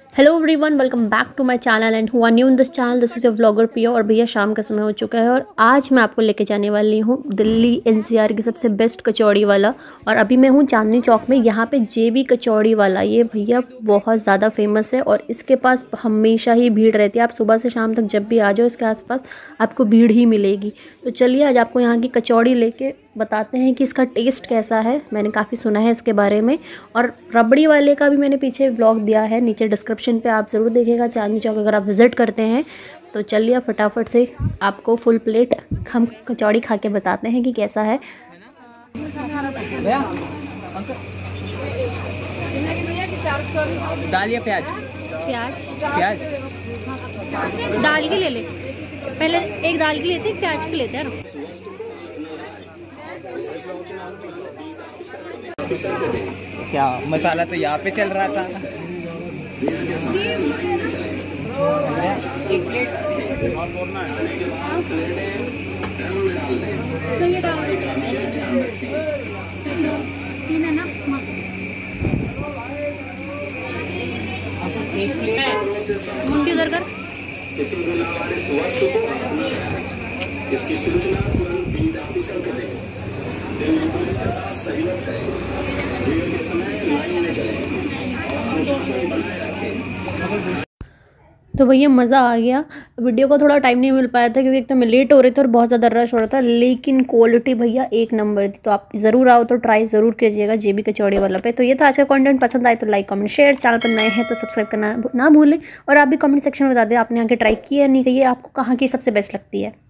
Hello everyone, welcome back to my channel and who are new in this channel, this is your vlogger Piya. और भैया शाम का समय हो चुका है और आज मैं आपको लेके जाने वाली हूँ दिल्ली एनसीआर की सबसे बेस्ट कचौड़ी वाला। और अभी मैं हूँ चांदनी चौक में। यहाँ पे जेबी कचौड़ी वाला ये भैया बहुत ज़्यादा फेमस है और इसके पास हमेशा ही भीड़ रहती है। आप सुबह से शाम तक जब भी आ जाओ इसके आसपास आपको भीड़ ही मिलेगी। तो चलिए आज आपको यहाँ की कचौड़ी लेके बताते हैं कि इसका टेस्ट कैसा है। मैंने काफ़ी सुना है इसके बारे में। और रबड़ी वाले का भी मैंने पीछे व्लॉग दिया है, नीचे डिस्क्रिप्शन पे आप ज़रूर देखिएगा चांदनी चौक अगर आप विज़िट करते हैं। तो चलिए फटाफट से आपको फुल प्लेट हम कचौड़ी खा के बताते हैं कि कैसा है। दाल या प्याज? प्याज प्याज दाल की ले ले, पहले एक दाल की लेते एक प्याज की लेते हैं ना। क्या मसाला तो यहाँ पे चल रहा था। एक प्लेट तीन है ना। एक प्लेट मुंडी उधर कर। इसकी सूचना तुरंत बीट ऑफिसर को दें। दिल्ली पुलिस के साथ सहयोग करें। भीड़ के समय लाइन में चलें और अनुशासन बनाए रखें। तो भैया मज़ा आ गया। वीडियो को थोड़ा टाइम नहीं मिल पाया था क्योंकि एक तो मैं लेट हो रही थी और बहुत ज़्यादा रश हो रहा था, लेकिन क्वालिटी भैया एक नंबर थी। तो आप ज़रूर आओ तो ट्राई ज़रूर कीजिएगा जेबी कचौड़ी वाला पे। तो ये था आज का कंटेंट। पसंद आए तो लाइक कमेंट शेयर, चैनल पर नए हैं तो सब्सक्राइब करना ना भूलें। और आप भी कमेंट सेक्शन में बता दें आपने यहाँ की ट्राई की है नहीं की है, आपको कहाँ की सबसे बेस्ट लगती है।